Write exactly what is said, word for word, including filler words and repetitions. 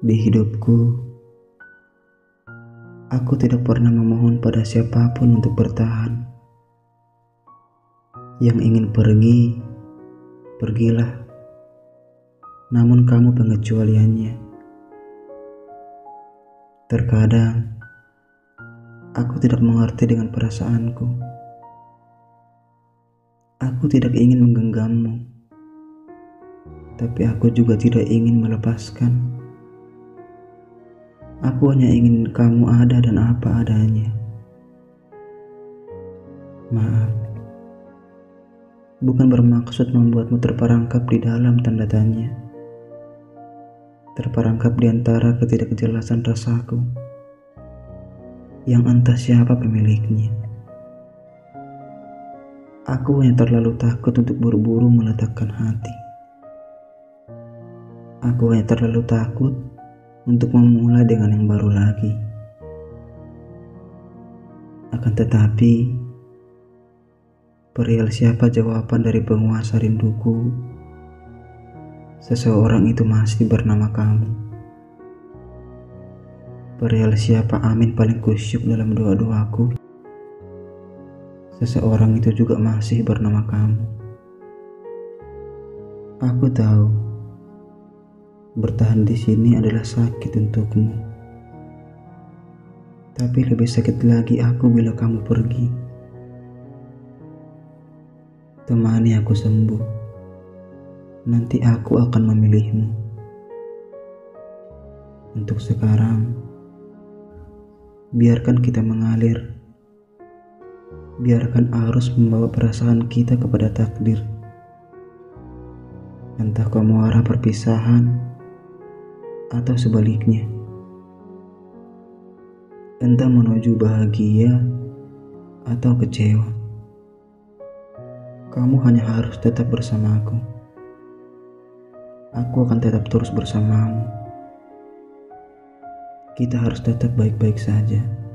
Di hidupku, aku tidak pernah memohon pada siapapun untuk bertahan. Yang ingin pergi, pergilah. Namun kamu pengecualiannya. Terkadang, aku tidak mengerti dengan perasaanku. Aku tidak ingin menggenggammu, tapi aku juga tidak ingin melepaskan. Aku hanya ingin kamu ada dan apa adanya. Maaf, bukan bermaksud membuatmu terperangkap di dalam tanda tanya. Terperangkap di antara ketidakjelasan rasaku, yang entah siapa pemiliknya. Aku hanya terlalu takut untuk buru-buru meletakkan hati. Aku hanya terlalu takut untuk memulai dengan yang baru lagi. Akan tetapi, perihal siapa jawaban dari penguasa rinduku, seseorang itu masih bernama kamu. Perihal siapa amin paling kusyuk dalam doa-doaku, seseorang itu juga masih bernama kamu. Aku tahu, bertahan di sini adalah sakit untukmu. Tapi lebih sakit lagi aku bila kamu pergi. Temani aku sembuh. Nanti aku akan memilihmu. Untuk sekarang, biarkan kita mengalir. Biarkan arus membawa perasaan kita kepada takdir. Entah kau muara perpisahan atau sebaliknya. Entah menuju bahagia atau kecewa. Kamu hanya harus tetap bersamaku. Aku akan tetap terus bersamamu. Kita harus tetap baik-baik saja.